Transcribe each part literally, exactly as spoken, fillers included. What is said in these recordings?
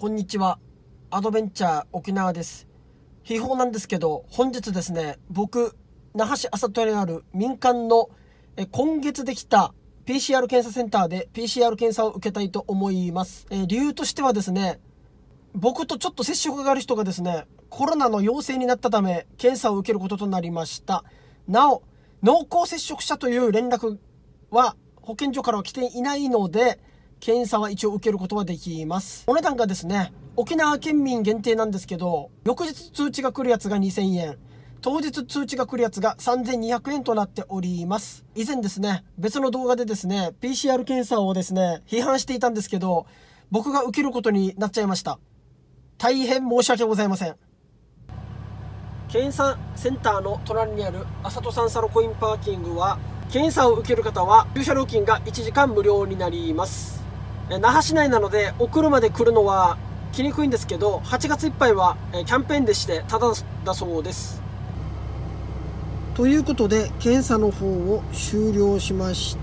こんにちは。アドベンチャー沖縄です。秘宝なんですけど、本日ですね、僕、那覇市麻鳥にある民間のえ今月できた ピーシーアール 検査センターで ピーシーアール 検査を受けたいと思います。え理由としてはですね、僕とちょっと接触がある人がですね、コロナの陽性になったため、検査を受けることとなりました。なお、濃厚接触者という連絡は保健所からは来ていないので、検査は一応受けることはできます。お値段がですね、沖縄県民限定なんですけど、翌日通知が来るやつがにせんえん、当日通知が来るやつがさんぜんにひゃくえんとなっております。以前ですね、別の動画でですね、ピーシーアール 検査をですね、批判していたんですけど、僕が受けることになっちゃいました。大変申し訳ございません。検査センターの隣にあるあさとさんサロコインパーキングは、検査を受ける方は駐車料金がいちじかん無料になります。那覇市内なのでお車で来るのは来にくいんですけど、はちがついっぱいはキャンペーンでしてタダだそうです。ということで検査の方を終了しました。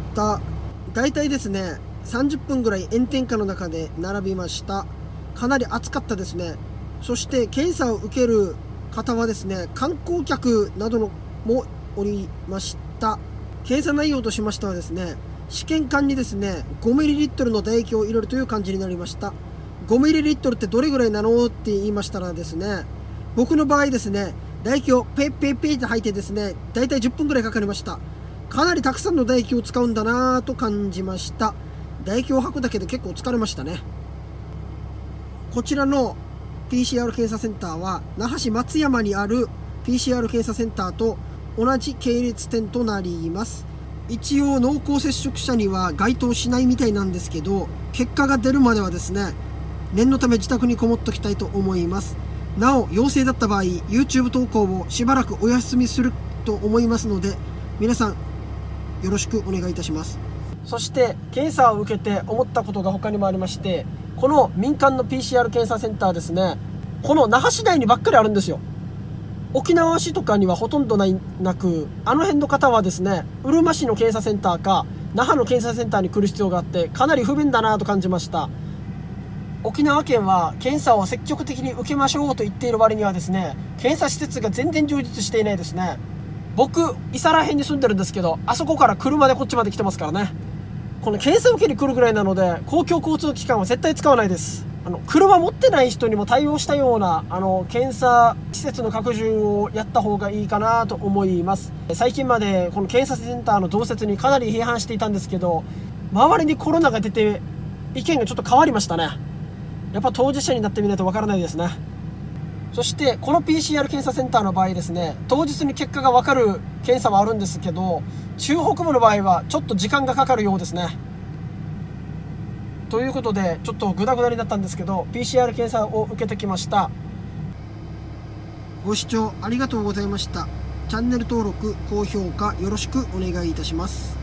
だいたいですねさんじゅっぷんぐらい炎天下の中で並びました。かなり暑かったですね。そして検査を受ける方はですね、観光客などのもおりました。検査内容としましてはですね、試験管にですね ごミリリットル の唾液を入れるという感じになりました。ごミリリットル ってどれぐらいなのって言いましたらですね、僕の場合ですね、唾液をペッペッペッって吐いてですね、だいたいじゅっぷんぐらいかかりました。かなりたくさんの唾液を使うんだなぁと感じました。唾液を吐くだけで結構疲れましたね。こちらの ピーシーアール 検査センターは那覇市松山にある ピーシーアール 検査センターと同じ系列店となります。一応濃厚接触者には該当しないみたいなんですけど、結果が出るまではですね、念のため自宅にこもっときたいと思います。なお陽性だった場合 YouTube 投稿をしばらくお休みすると思いますので、皆さんよろしくお願いいたします。そして検査を受けて思ったことが他にもありまして、この民間の ピーシーアール 検査センターですね、この那覇市内にばっかりあるんですよ。沖縄市とかにはほとんどないなく、あの辺の方はですね、うるま市の検査センターか那覇の検査センターに来る必要があって、かなり不便だなと感じました。沖縄県は検査を積極的に受けましょうと言っている割にはですね、検査施設が全然充実していないですね。僕伊佐ら辺に住んでるんですけど、あそこから車でこっちまで来てますからね。この検査受けに来るぐらいなので、公共交通機関は絶対使わないです。あの車持ってない人にも対応したようなあの検査施設の拡充をやった方がいいかなと思います。最近までこの検査センターの増設にかなり批判していたんですけど、周りにコロナが出て意見がちょっと変わりましたね。やっぱ当事者になってみないとわからないですね。そしてこの ピーシーアール 検査センターの場合ですね、当日に結果が分かる検査はあるんですけど、中北部の場合はちょっと時間がかかるようですね。ということでちょっとグダグダになったんですけど、 ピーシーアール 検査を受けてきました。ご視聴ありがとうございました。チャンネル登録高評価よろしくお願いいたします。